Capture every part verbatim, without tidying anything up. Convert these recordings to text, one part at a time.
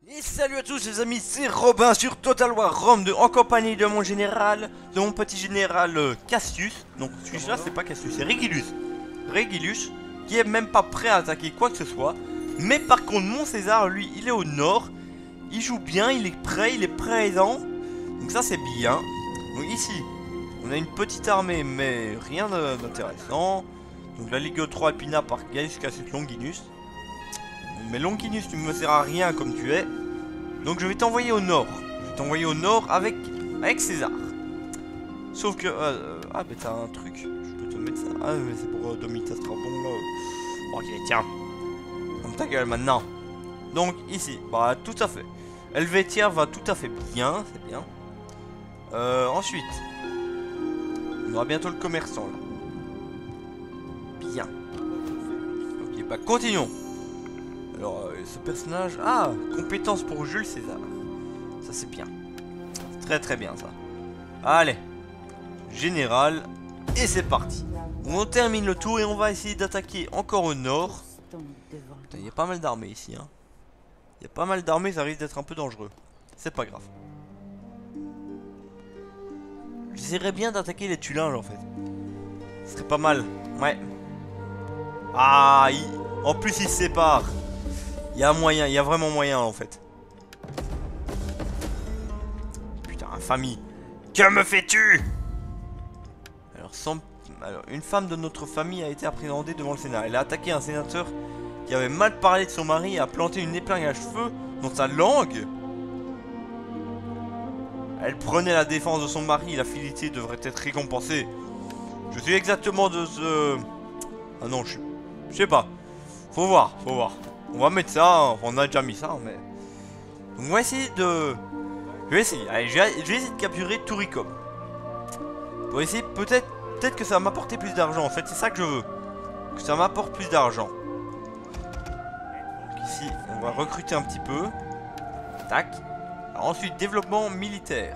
Et salut à tous les amis, c'est Robin sur Total War Rome deux en compagnie de mon général, de mon petit général euh, Cassius. Donc celui-là c'est pas Cassius, c'est Régulus. Régulus qui est même pas prêt à attaquer quoi que ce soit. Mais par contre mon César lui il est au nord, il joue bien, il est prêt, il est présent. Donc ça c'est bien. Donc ici on a une petite armée mais rien d'intéressant. Donc la Ligue trois Alpina par Gaius Cassius Longinus. Mais Longinus tu me sers à rien comme tu es. Donc je vais t'envoyer au nord. Je vais t'envoyer au nord avec, avec César. Sauf que... Euh, ah mais t'as un truc. Je peux te mettre ça. Ah mais c'est pour euh, Domitas Strabon là. Ok tiens. Comme ta gueule maintenant. Donc ici. Bah tout à fait. Helvetia va tout à fait bien. C'est bien. Euh, ensuite. On aura bientôt le commerçant là. Bien. Ok bah continuons. Alors, euh, ce personnage... Ah, compétence pour Jules César. Ça, c'est bien. Très, très bien, ça. Allez. Général. Et c'est parti. On termine le tour et on va essayer d'attaquer encore au nord. Il y a pas mal d'armées ici. Hein. Il y a pas mal d'armées, ça risque d'être un peu dangereux. C'est pas grave. J'essaierais bien d'attaquer les Tulinges, en fait. Ce serait pas mal. Ouais. Ah, il... en plus, ils se séparent. Il y a moyen, il y a vraiment moyen en fait. Putain, famille. Que me fais-tu? Alors, sans... Alors, une femme de notre famille a été appréhendée devant le Sénat. Elle a attaqué un sénateur qui avait mal parlé de son mari et a planté une épingle à cheveux dans sa langue. Elle prenait la défense de son mari. La fidélité devrait être récompensée. Je suis exactement de ce... Ah non, je... Je sais pas. Faut voir, faut voir. On va mettre ça, on a déjà mis ça, mais... Donc on va essayer de... Je vais essayer, allez, je vais, je vais essayer de capturer Turicum. Pour essayer, peut-être peut-être que ça va m'apporter plus d'argent, en fait, c'est ça que je veux. Que ça m'apporte plus d'argent. Donc ici, on va recruter un petit peu. Tac. Alors, ensuite, développement militaire.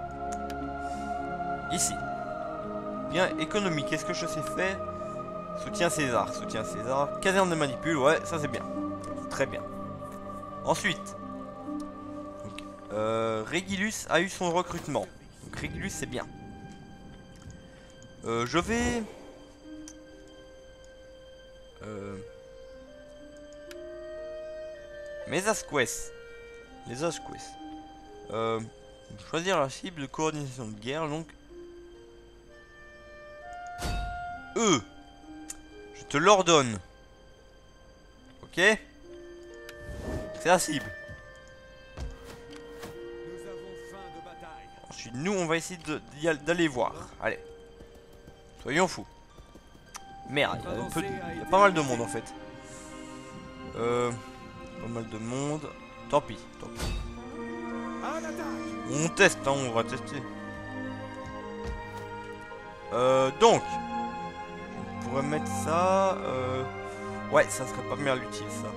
Ici. Bien, économie, qu'est-ce que je sais faire? Soutien César, soutien César. Caserne de manipule, ouais, ça c'est bien. Très bien. Ensuite, donc, euh, Régulus a eu son recrutement. Donc Régulus c'est bien. Euh, je vais... Euh... Mes Asquès. Les Asquès. Euh... Choisir la cible de coordination de guerre, donc... Eux. Je te l'ordonne. Ok? C'est la cible. Ensuite, nous, on va essayer d'aller voir. Allez. Soyons fous. Merde, il y, a un peu de, il y a pas mal de monde en fait. Euh, pas mal de monde. Tant pis, tant pis. On teste, hein, on va tester. Euh, donc. On pourrait mettre ça. Euh, ouais, ça serait pas mal utile ça.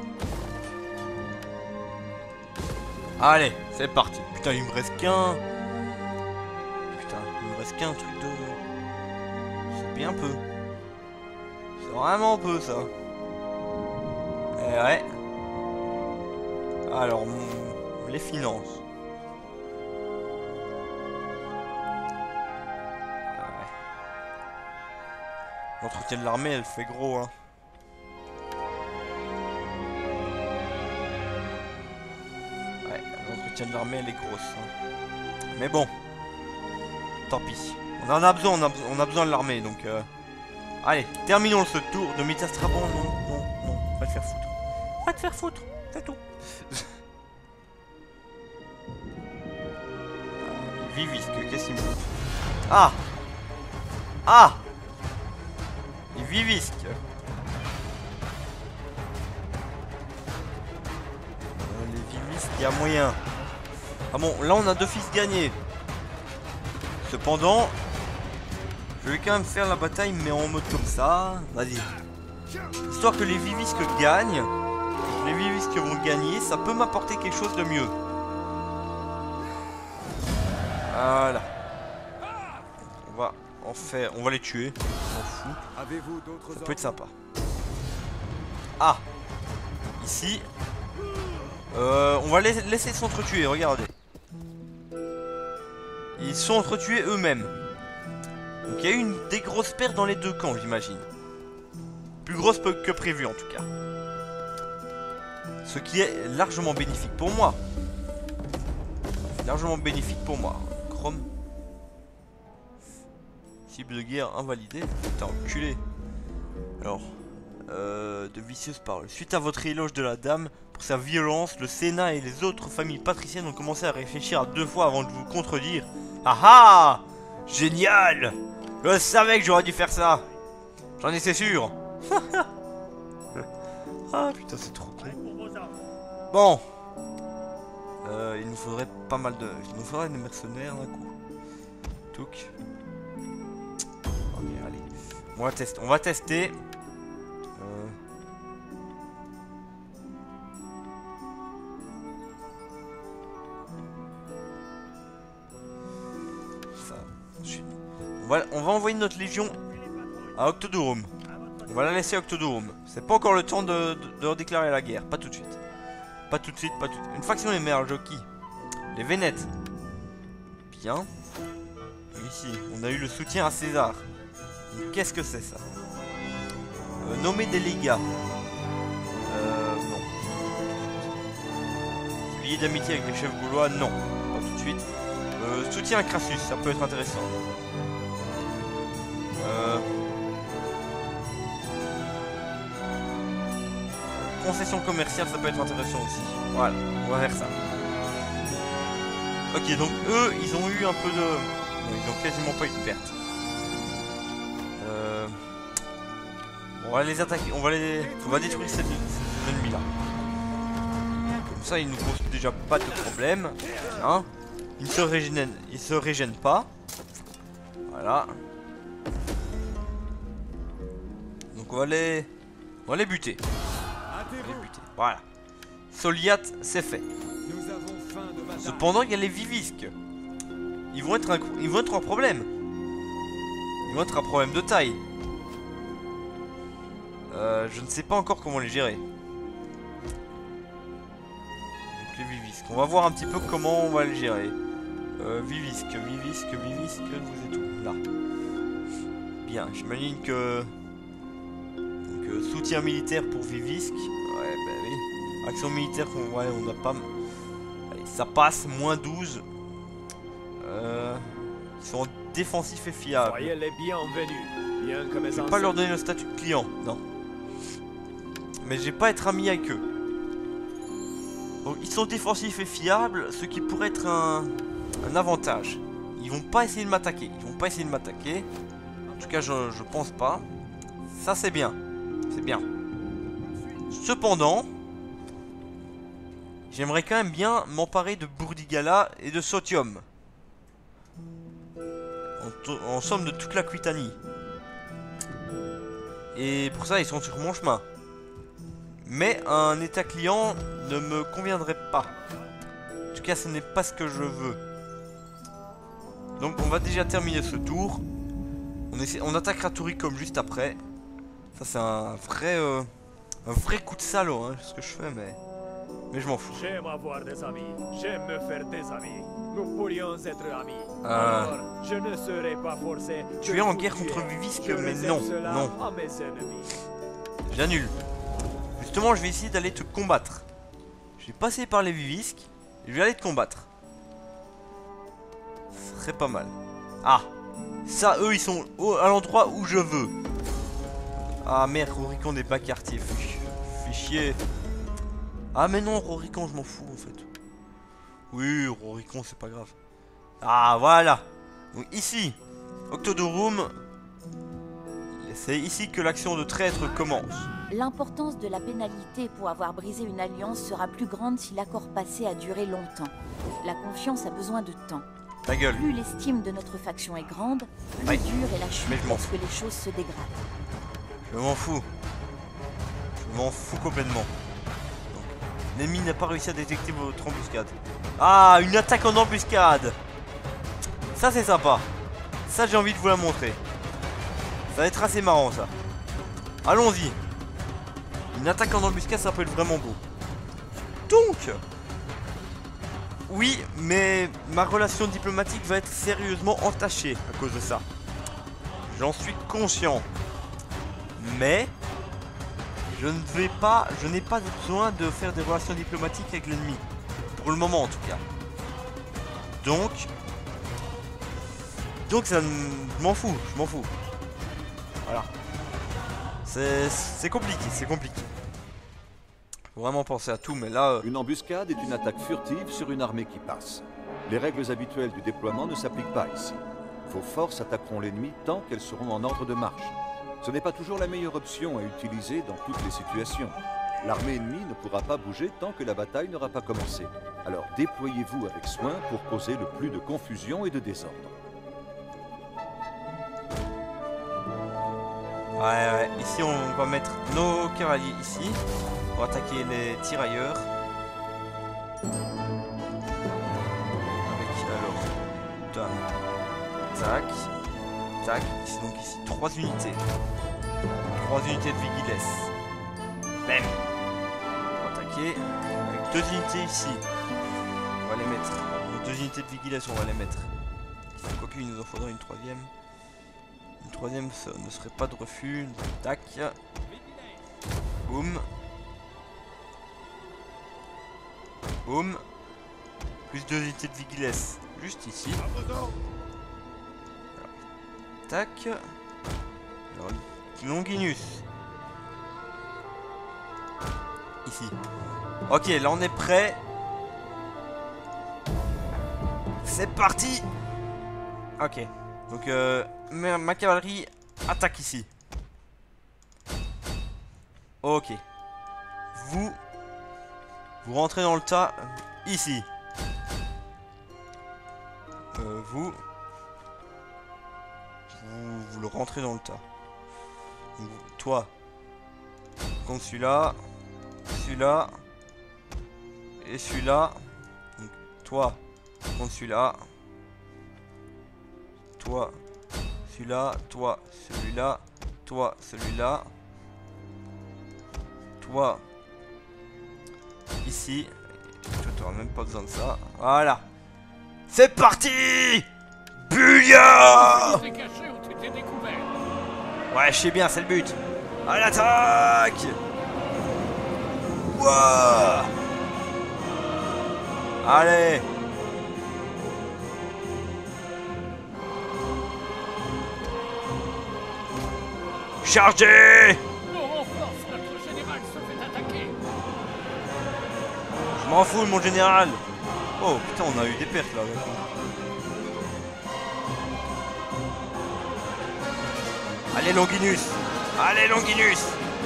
Allez, c'est parti. Putain, il me reste qu'un... Putain, il me reste qu'un truc de... C'est bien peu. C'est vraiment peu, ça. Et ouais. Alors, mon... les finances. Ouais. L'entretien de l'armée, elle fait gros, hein. De l'armée elle est grosse hein. Mais bon, tant pis. On en a besoin, on a, on a besoin de l'armée donc euh... allez, terminons ce tour de Domitas Strabon. Non, non, non, va te faire foutre. Va te faire foutre, c'est tout. Vivisque, qu'est-ce qu'il me fout? Ah. Ah. Il vivisque. euh, Les vivisques, il y a moyen. Ah bon, là on a deux fils gagnés. Cependant, je vais quand même faire la bataille, mais en mode comme ça. Vas-y. Histoire que les vivisques gagnent. Les vivisques vont gagner, ça peut m'apporter quelque chose de mieux. Voilà. On va en faire, on va les tuer. On s'en fout. Ça peut être sympa. Ah. Ici. Euh, on va les laisser s'entretuer, regardez. Ils sont entretués eux-mêmes. Donc il y a eu une, des grosses pertes dans les deux camps, j'imagine. Plus grosse que prévu en tout cas. Ce qui est largement bénéfique pour moi. Largement bénéfique pour moi. Chrome. Cible de guerre invalidée. Putain, enculé. Alors, euh, de vicieuses paroles. Suite à votre éloge de la dame, pour sa violence, le Sénat et les autres familles patriciennes ont commencé à réfléchir à deux fois avant de vous contredire. Ah ah! Génial! Je savais que j'aurais dû faire ça! J'en étais sûr! Ah putain, c'est trop cool. Bon! Euh, il nous faudrait pas mal de... Il nous faudrait des mercenaires d'un coup. Touk. Ok, allez. On va tester. On va tester. Euh... Ça. On va, on va envoyer notre légion à Octodorum. On va la laisser à Octodorum. C'est pas encore le temps de, de, de redéclarer la guerre. Pas tout de suite. Pas tout de suite, pas tout de suite. Une faction émerge, ok. Les Vénètes. Bien. Ici, on a eu le soutien à César. Qu'est-ce que c'est ça? euh, Nommer des légats. Euh, non. Lié d'amitié avec les chefs gaulois, non. Pas tout de suite. Euh, soutien à Crassus, ça peut être intéressant. Euh... Concession commerciale, ça peut être intéressant aussi. Voilà, on va faire ça. Ok, donc eux, ils ont eu un peu de... Non, ils ont quasiment pas eu de perte. Euh... On va les attaquer, on va les... On va détruire ces, ces ennemis-là. Comme ça, ils nous posent déjà pas de problème. Hein? Ils ne se régènent, ils se régènent pas. Voilà. Donc on va les... On va les buter. Les buter. Voilà. Soliat, c'est fait. Cependant, il y a les Vivisques. Ils vont être un, ils vont être un problème. Ils vont être un problème de taille. Euh, je ne sais pas encore comment les gérer. Donc les Vivisques. On va voir un petit peu comment on va les gérer. Euh, Vivisque, Vivisque, Vivisque, vous êtes où? Là. Bien, j'imagine que... Donc, euh, soutien militaire pour Vivisque. Ouais, bah oui. Action militaire, on, ouais, on n'a pas... Allez, ça passe, moins douze. Euh, ils sont défensifs et fiables. Soyez les bienvenus. Bien comme je vais pas leur donner le statut de client, non. Mais je vais pas être ami avec eux. Donc, ils sont défensifs et fiables, ce qui pourrait être un, un avantage. Ils vont pas essayer de m'attaquer. Ils vont pas essayer de m'attaquer. En tout cas, je, je pense pas. Ça, c'est bien. C'est bien. Cependant, j'aimerais quand même bien m'emparer de Burdigala et de Sotium. En, en somme de toute l'Aquitanie. Et pour ça, ils sont sur mon chemin. Mais un état client ne me conviendrait pas. En tout cas, ce n'est pas ce que je veux. Donc, on va déjà terminer ce tour. On, essaie, on attaquera Turicum juste après. Ça, c'est un vrai... Euh, un vrai coup de salaud, hein, ce que je fais, mais... Mais je m'en fous. J'aime avoir des amis. J'aime me faire des amis. Nous pourrions être amis. Euh... Alors, je ne serai pas forcé. Tu es en guerre contre Vivisque, mais non, non. J'annule. Justement, je vais essayer d'aller te combattre. Je vais passer par les Vivisques et je vais aller te combattre. Ce serait pas mal. Ah, ça, eux, ils sont au, à l'endroit où je veux. Ah merde, Roricon n'est pas quartier. Fais chier. Ah mais non, Roricon, je m'en fous en fait. Oui, Roricon, c'est pas grave. Ah voilà. Donc ici, Octodorum, c'est ici que l'action de traître commence. L'importance de la pénalité pour avoir brisé une alliance sera plus grande si l'accord passé a duré longtemps. La confiance a besoin de temps. Ta gueule. Plus l'estime de notre faction est grande, plus Aïe. dure est la chute Mais je m'en lorsque les choses se dégradent. Je m'en fous. Je m'en fous complètement. L'ennemi n'a pas réussi à détecter votre embuscade. Ah, une attaque en embuscade. Ça c'est sympa. Ça j'ai envie de vous la montrer. Ça va être assez marrant ça. Allons-y. Une attaque en embuscade, ça peut être vraiment beau. Donc, oui, mais ma relation diplomatique va être sérieusement entachée à cause de ça. J'en suis conscient. Mais, je ne vais pas, je n'ai pas besoin de faire des relations diplomatiques avec l'ennemi. Pour le moment, en tout cas. Donc, donc ça, je m'en fous, je m'en fous. Voilà. C'est compliqué, c'est compliqué. Faut vraiment penser à tout, mais là... Euh... Une embuscade est une attaque furtive sur une armée qui passe. Les règles habituelles du déploiement ne s'appliquent pas ici. Vos forces attaqueront l'ennemi tant qu'elles seront en ordre de marche. Ce n'est pas toujours la meilleure option à utiliser dans toutes les situations. L'armée ennemie ne pourra pas bouger tant que la bataille n'aura pas commencé. Alors déployez-vous avec soin pour causer le plus de confusion et de désordre. Ouais, ouais, ici on va mettre nos cavaliers ici. On va attaquer les tirailleurs. Avec alors... Dame. Tac. Tac. Ici, donc ici, trois unités. Trois unités de Vigilesse. Bam. On va attaquer. Avec deux unités ici. On va les mettre. Nos deux unités de Vigilesse, on va les mettre. Quoique, il nous en faudrait une troisième. Une troisième, ça ne serait pas de refus. Tac. Boum. Boum. Plus deux unités de Vigilesse. Juste ici. Alors. Tac. Alors, Longinus. Ici. Ok, là on est prêt. C'est parti. Ok. Donc euh, ma, ma cavalerie attaque ici. Ok. Vous Vous rentrez dans le tas ici. Euh, vous, vous Vous le rentrez dans le tas. Vous, toi contre celui-là, celui-là et celui-là. Toi contre celui-là. Toi, celui-là, toi, celui-là, toi, celui-là, toi, ici, tu n'auras même pas besoin de ça, voilà, c'est parti, Bulia. Ouais, je sais bien, c'est le but, à l'attaque. Wouah. Allez. Chargez! Je m'en fous de mon général. Oh putain, on a eu des pertes là. Allez Longinus. Allez Longinus.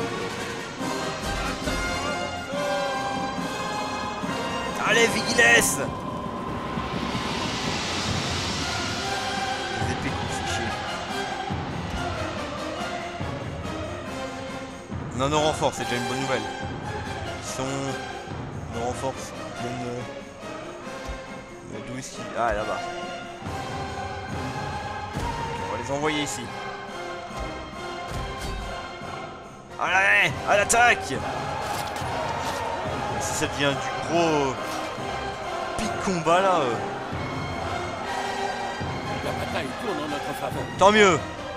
Allez Vigilesse. Les épées fichées. On a nos renforts, c'est déjà une bonne nouvelle. Ils sont... Nos renforts viennent... Euh... D'où est-ce qu'ils... Ah, là-bas. On va les envoyer ici. Allez, à l'attaque. Si ça devient du gros... pic combat là... Euh... La bataille tourne en notre faveur. Tant mieux.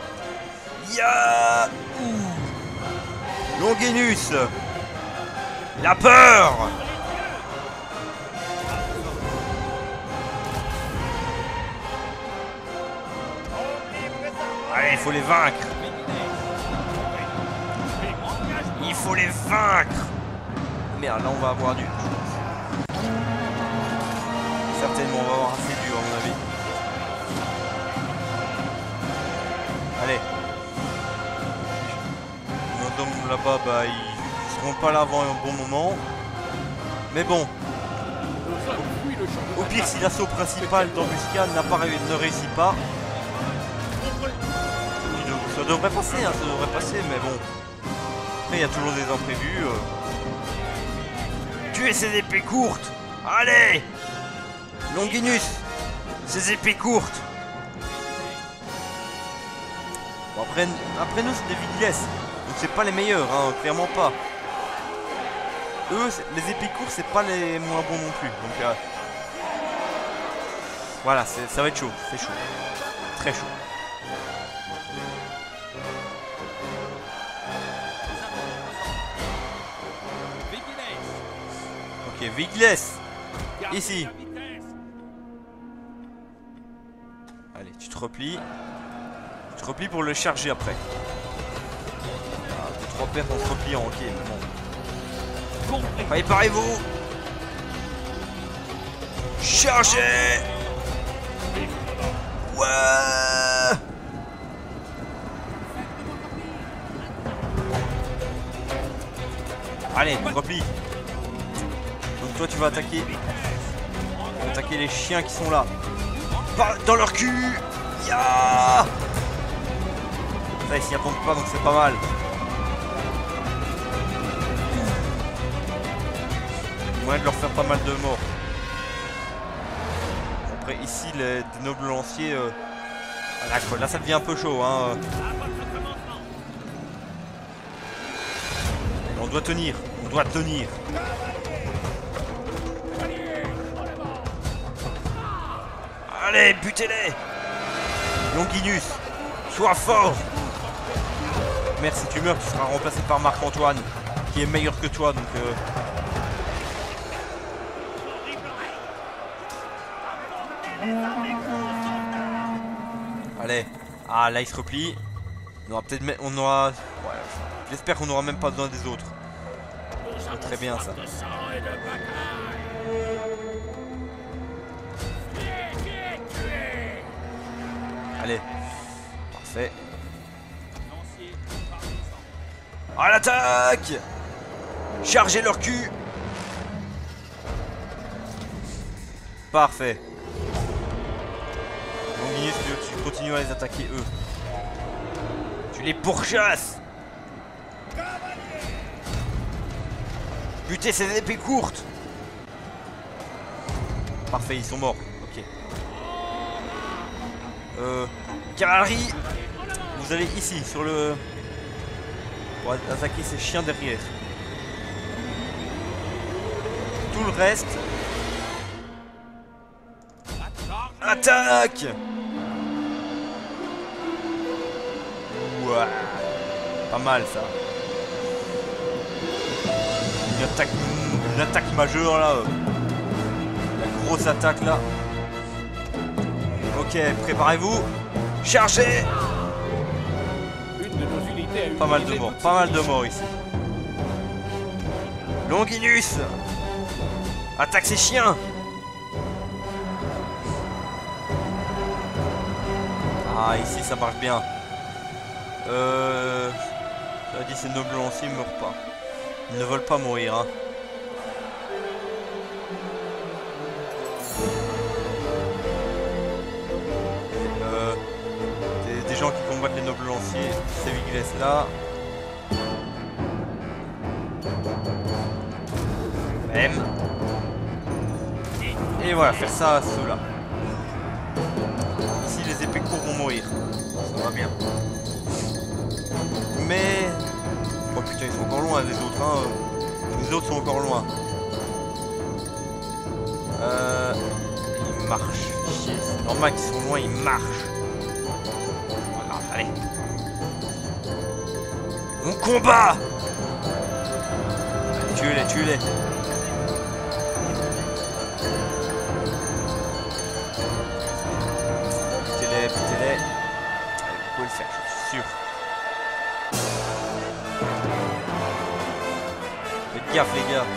Ya Longinus. La peur. Allez, il faut les vaincre. Il faut les vaincre. Merde, là on va avoir du... Certainement, on va avoir assez dur à mon avis. Allez. Nos hommes là-bas, bah, ils seront pas là avant un bon moment. Mais bon. Au pire, si l'assaut principal d'embuscade n'a pas réussi, ne réussit pas, ça devrait passer, hein, ça devrait passer, mais bon. Mais il y a toujours des imprévus. Euh... Tuez ces épées courtes. Allez, Longinus, ces épées courtes. Bon, après, après nous, c'est des Vigilesse. Donc c'est pas les meilleurs, hein, clairement pas. eux, les épées courtes, c'est pas les moins bons non plus. Donc euh, voilà, ça va être chaud, c'est chaud. Très chaud. Ok, Vigiless. Ici. Allez, tu te replies. Tu te replies pour le charger après. Ah, deux, trois pertes en se repliant, ok, bon. Préparez-vous. Chargez. Ouais. Allez, replie. Donc toi tu vas attaquer. Tu vas attaquer les chiens qui sont là. Par dans leur cul. Ya. Ça ici, il pompe pas, donc c'est pas mal. Moyen de leur faire pas mal de morts. Après ici les des nobles lanciers euh... là, là ça devient un peu chaud hein. On doit tenir, on doit tenir. Allez, butez-les. Longinus, sois fort. Merde, si tu meurs, tu seras remplacé par Marc-Antoine, qui est meilleur que toi, donc euh... Allez. Ah, là il se replie. On aura peut-être... On aura... Ouais, j'espère qu'on n'aura même pas besoin des autres. C'est très bien ça. Allez. Parfait. À l'attaque! Chargez leur cul! Parfait. Longinus, tu continues à les attaquer eux. Tu les pourchasses! Butez ces épées courtes! Parfait, ils sont morts. Ok. Euh. Cavalerie! Vous allez ici, sur le... pour attaquer ces chiens derrière. Tout le reste... Attaque! Ouah. Pas mal ça. Une attaque, une attaque majeure là. La grosse attaque là. Ok, préparez-vous. Chargez! Une de nos unités a Pas mal de morts, pas mal de morts ici. Longinus! Attaque ces chiens! Ah, ici ça marche bien. Euh... Ça dit ces nobles lanciers ne meurent pas. Ils ne veulent pas mourir, hein. Euh... Des, des gens qui combattent les nobles lanciers, ces Vigiless là. M. Et voilà, faire ça à ceux-là. Ici les épées courtes vont mourir. Ça va bien. Mais... Oh putain, ils sont encore loin les autres, hein. Les autres sont encore loin. Euh... Ils marchent. Chier. C'est normal qu'ils sont loin, ils marchent. Voilà, allez. On combat! Tuez-les, tuez-les. Butez-les, butez-les. Vous pouvez le faire, je suis sûr. Faites gaffe les gars.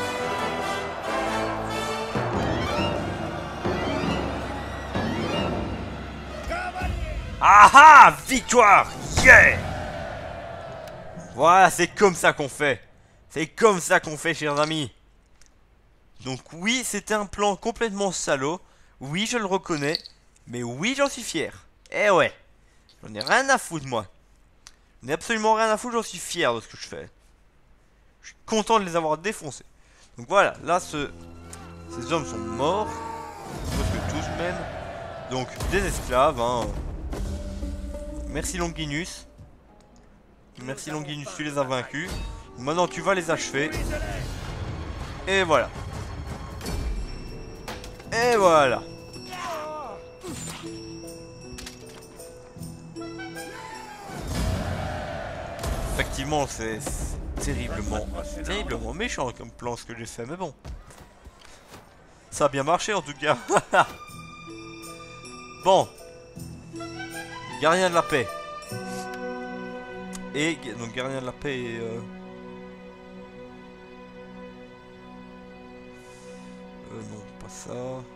Ah ah! Victoire! Yeah! Voilà, c'est comme ça qu'on fait. C'est comme ça qu'on fait, chers amis. Donc oui, c'était un plan complètement salaud. Oui, je le reconnais. Mais oui, j'en suis fier. Eh ouais. J'en ai rien à foutre, moi. J'en ai absolument rien à foutre, j'en suis fier de ce que je fais. Je suis content de les avoir défoncés. Donc voilà, là, ce... ces hommes sont morts. Presque tous même. Donc, des esclaves, hein. Merci Longinus. Merci Longinus, tu les as vaincus. Maintenant, tu vas les achever. Et voilà. Et voilà. Effectivement, c'est terriblement, terriblement méchant comme plan ce que j'ai fait, mais bon. Ça a bien marché en tout cas. Bon. Gardien de la paix. Et donc gardien de la paix et... Euh... Euh, non, pas ça.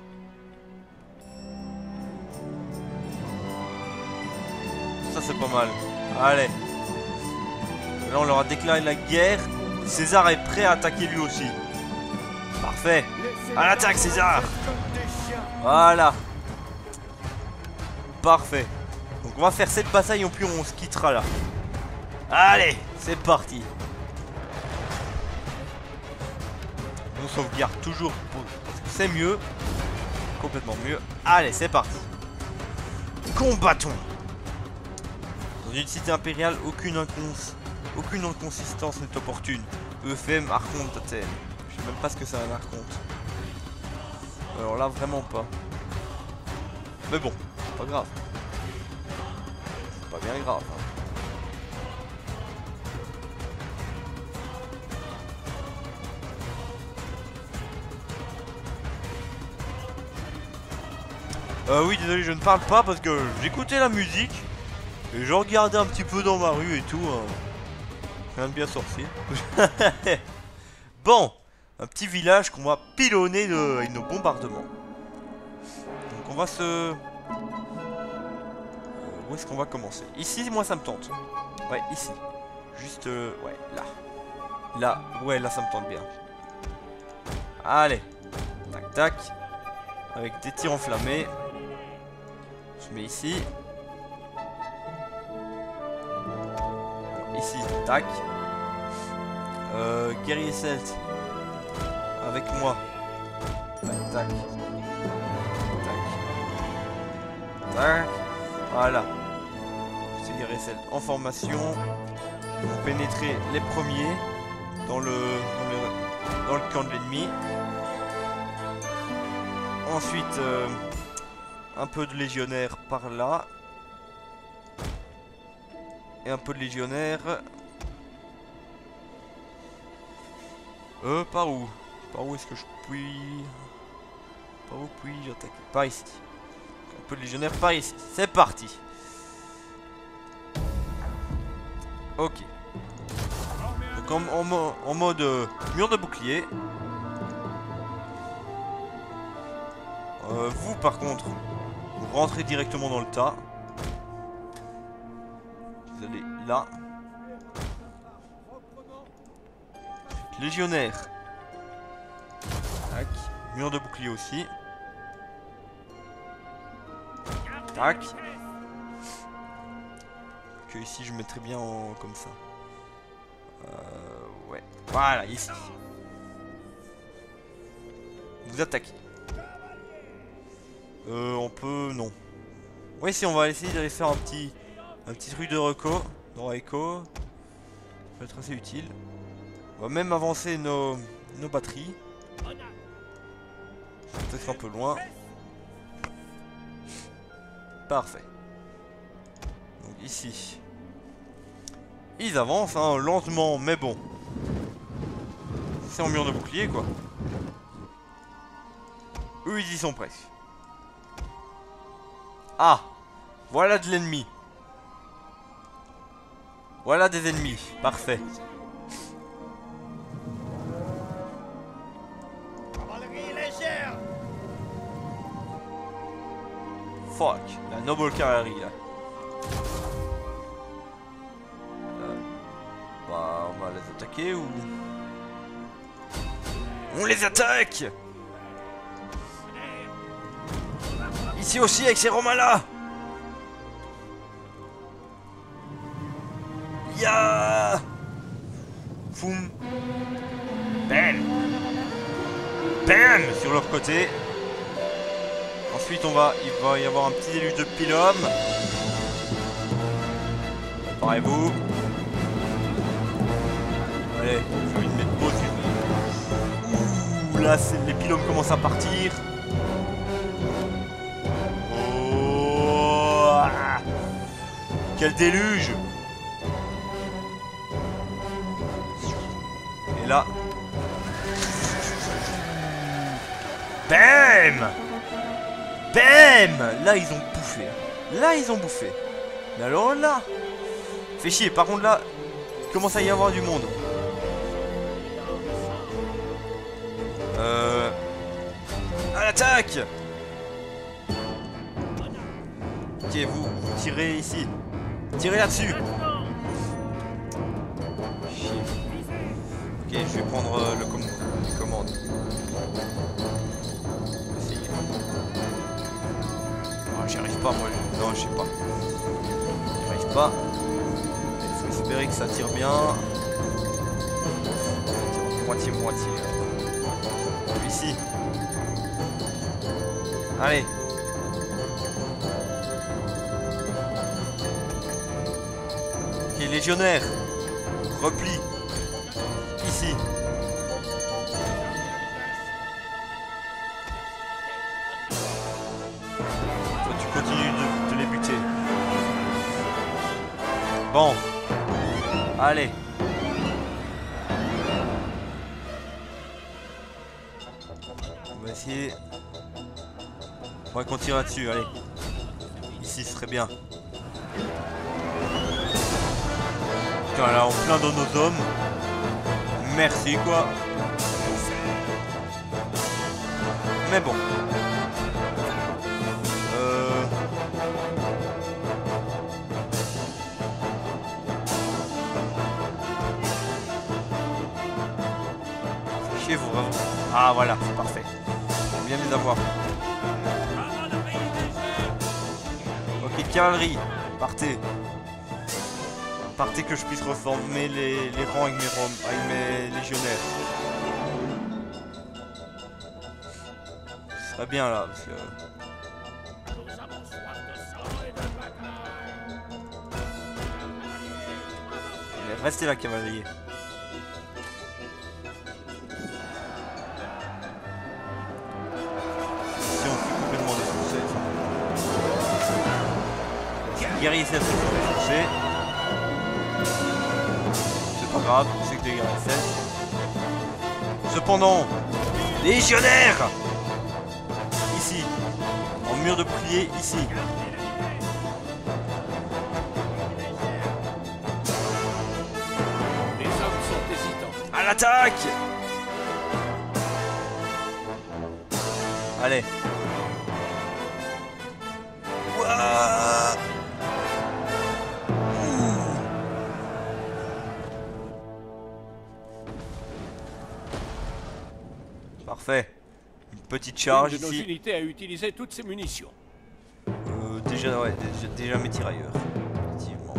Ça c'est pas mal. Allez. Là on leur a déclaré la guerre. César est prêt à attaquer lui aussi. Parfait. À l'attaque César. Voilà. Parfait. Donc on va faire cette bataille et puis on se quittera là. Allez, c'est parti. On sauvegarde toujours pour... c'est mieux. Complètement mieux. Allez, c'est parti. Combattons. Dans une cité impériale, aucune incons... aucune inconsistance n'est opportune. Euphem, archonte d'Athènes. Je sais même pas ce que c'est un archonte. Alors là, vraiment pas. Mais bon, pas grave. Pas bien grave. Hein. Euh, oui, désolé, je ne parle pas parce que j'écoutais la musique et je regardais un petit peu dans ma rue et tout. Hein. Rien de bien sorcier. Bon, un petit village qu'on va pilonner de, avec nos bombardements. Donc on va se... Euh, où est-ce qu'on va commencer? Ici, moi ça me tente. Ouais, ici. Juste, euh, ouais, là. Là, ouais, là ça me tente bien. Allez. Tac, tac. Avec des tirs enflammés. Je mets ici. Ici, tac. Euh, guerrier celte. Avec moi. Tac, tac. Tac. Tac. Voilà. C'est guerrier celte en formation. Ils vont pénétrer les premiers dans le, dans le, dans le camp de l'ennemi. Ensuite, euh, un peu de légionnaires par là. Et un peu de légionnaires. Euh, par où? Par où est-ce que je puis... Par où puis-je attaquer? Par ici. Un peu de légionnaires par ici. C'est parti. Ok. Donc en, en, en mode euh, mur de bouclier. Euh, vous par contre, vous rentrez directement dans le tas. Vous allez là. Légionnaire. Tac. Mur de bouclier aussi. Tac. Que ici je mettrai bien en, comme ça. Euh, ouais. Voilà, ici. Vous attaquez. Euh, on peut... non. Oui, si, on va essayer d'aller faire un petit... Un petit truc de reco. Dans Echo. Ça peut être assez utile. On va même avancer nos, nos batteries. Peut-être un peu loin. Parfait. Donc ici. Ils avancent, hein, lentement, mais bon. C'est en mur de bouclier, quoi. Eux, ils y sont presque. Ah, voilà de l'ennemi. Voilà des ennemis, parfait. Cavalerie légère. Fuck, la noble cavalerie là. Euh, bah, on va les attaquer ou... On les attaque! Ici aussi avec ces romains là. Ya. Foum. Bam. Bam sur leur côté. Ensuite on va, il va y avoir un petit déluge de pylômes. Préparez-vous. Allez, j'ai envie de mettre pause. là, les pylônes commencent à partir. Oh, ah, quel déluge! Et là... Bam! Bam! Là, ils ont bouffé. Là, ils ont bouffé. Mais alors là... Fait chier, par contre là, il commence à y avoir du monde. Euh... À l'attaque! Ok, vous, vous tirez ici. Tirez là-dessus. Chier. Ok, je vais prendre euh, le com les commandes. Essayer. Oh, j'y arrive pas moi. Non, je sais pas. J'y arrive pas. Il faut espérer que ça tire bien. Moitié, moitié. Ici. Allez. Ok, légionnaire. Repli. Ici. Toi, tu continues de, de les buter. Bon. Allez. On va essayer. On va continuer là-dessus, allez. Ici, ce serait bien. Putain, là, on plein dans nos hommes. Merci, quoi. Mais bon. Euh... Chier, vous vraiment. Ah, voilà, c'est parfait. On vient de les avoir. Ok, cavalerie, partez. Partez que je puisse reformer les, les rangs avec mes, rom avec mes légionnaires. Ce serait bien là, parce que... Allez, restez là, cavalier. Si on fait complètement défoncer. Guerrier sept sont défoncés. C'est pas grave, c'est que des guerriers sept. Cependant, légionnaires ici, en mur de bouclier ici. Les hommes sont hésitants. À l'attaque! Allez. Ouah. Parfait. Une petite charge Une de nos ici. unités a utilisé toutes ses munitions. Euh, déjà, ouais, déjà, déjà mes tirailleurs. Effectivement.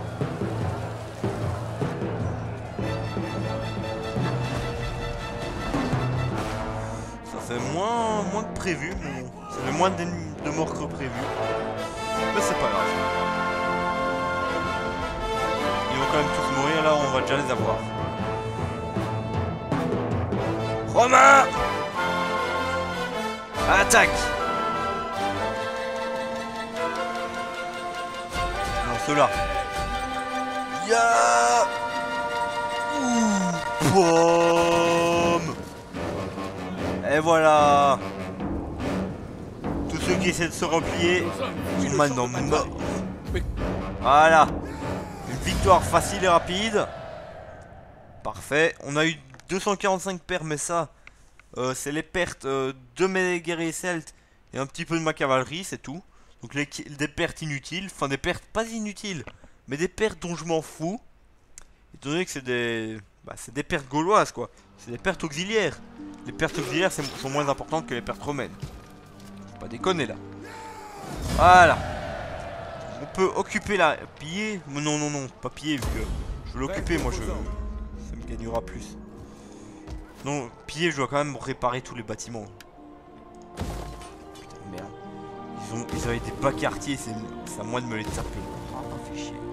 Ça fait moins, moins que prévu, mais bon, ça fait moins d'ennemis de morts que prévu. Mais c'est pas grave. Ils vont quand même tous mourir, là on va déjà les avoir. Romain! Attaque! Non, ceux-là. Ya! Ouh! Pomme! Et voilà! Tous ceux qui essaient de se replier sont maintenant morts. Voilà! Une victoire facile et rapide. Parfait. On a eu deux cent quarante-cinq pertes, mais ça, euh, c'est les pertes euh, de mes guerriers celtes et un petit peu de ma cavalerie, c'est tout. Donc les, des pertes inutiles, enfin des pertes pas inutiles, mais des pertes dont je m'en fous. Étant donné que c'est des, bah, c'est des pertes gauloises quoi, c'est des pertes auxiliaires. Les pertes auxiliaires sont moins importantes que les pertes romaines. Faut pas déconner là. Voilà. On peut occuper la piller. Non non non, pas piller vu que je veux l'occuper moi je. Ça me gagnera plus. Non, piller, je dois quand même réparer tous les bâtiments. Putain de merde. Ils, ont, ils avaient des bas quartiers, c'est à moi de me les taper. Ah, oh, fait chier.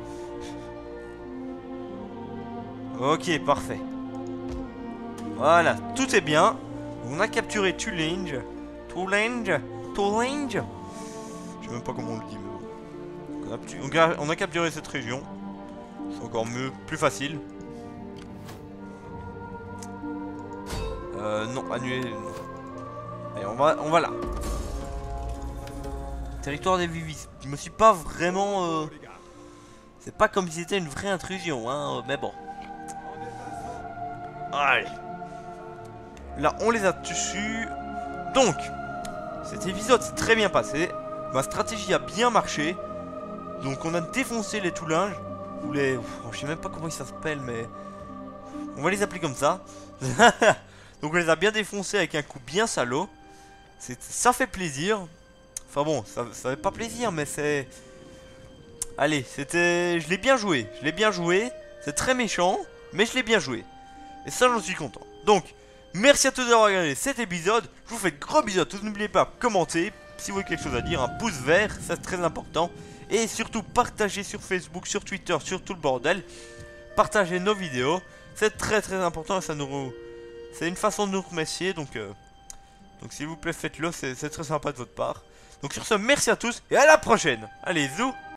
Ok, parfait. Voilà, tout est bien. On a capturé Tulange. Tulange. Tulange. Je sais même pas comment on le dit, mais bon. On a, on a, on a capturé cette région. C'est encore mieux, plus facile. Euh, non, annuler. Non. Allez, on va, on va là. Territoire des Vivis. Je me suis pas vraiment. Euh... C'est pas comme si c'était une vraie intrusion, hein, mais bon. Allez. Là, on les a dessus. Donc, cet épisode s'est très bien passé. Ma stratégie a bien marché. Donc, on a défoncé les Tulange. Ou les. Je sais même pas comment ils s'appellent, mais. On va les appeler comme ça. Donc, on les a bien défoncés avec un coup bien salaud. Ça fait plaisir. Enfin bon, ça, ça fait pas plaisir, mais c'est... Allez, c'était... Je l'ai bien joué. Je l'ai bien joué. C'est très méchant, mais je l'ai bien joué. Et ça, j'en suis content. Donc, merci à tous d'avoir regardé cet épisode. Je vous fais de gros bisous à tous. N'oubliez pas de commenter. Si vous avez quelque chose à dire, un pouce vert, ça c'est très important. Et surtout, partagez sur Facebook, sur Twitter, sur tout le bordel. Partagez nos vidéos. C'est très très important et ça nous... C'est une façon de nous remercier, donc... Euh... Donc s'il vous plaît, faites-le, c'est très sympa de votre part. Donc sur ce, merci à tous et à la prochaine. Allez, zou.